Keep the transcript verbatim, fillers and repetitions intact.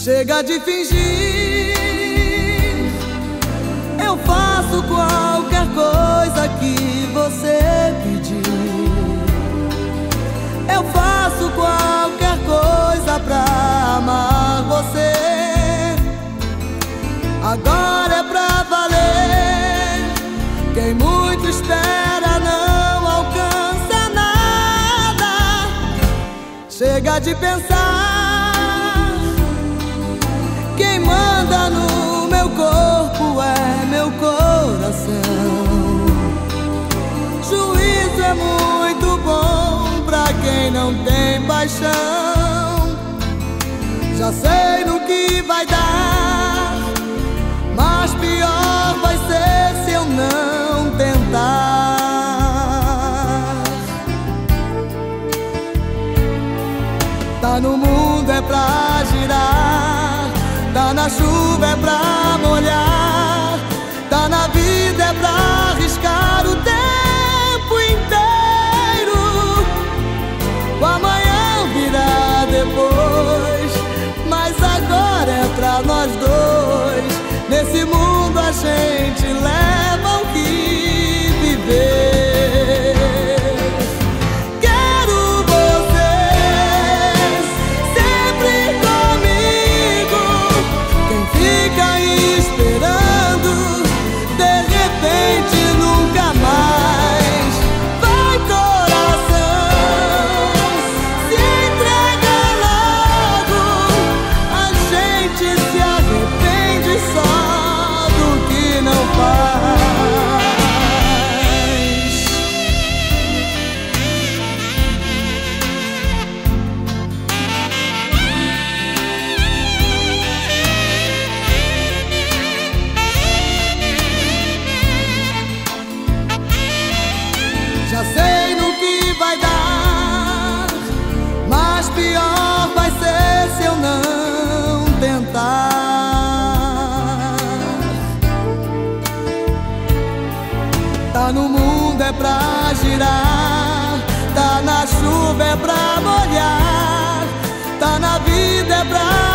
Chega de fingir, eu faço qualquer coisa que você pedir. Eu faço qualquer coisa pra amar você. Agora é pra valer. Quem muito espera não alcança nada. Chega de pensar, quem manda no meu corpo é meu coração. Juízo é muito bom pra quem não tem paixão. Já sei no que vai dar, mas pior vai ser se eu não tentar. Tá no mundo é pra girar, tá na chuva é pra molhar, tá na vida é pra arriscar o tempo inteiro. O amanhã virá depois, mas agora é pra nós dois. Nesse mundo a gente leva o que viver. Quero você sempre comigo. Quem fica esperando, de repente nunca mais. Vai, coração, se entrega logo. A gente se arrepende só do que não faz. Já sei no que vai dar, mas pior vai ser se eu não tentar. Tá no mundo é pra girar, tá na chuva é pra molhar, tá na vida é pra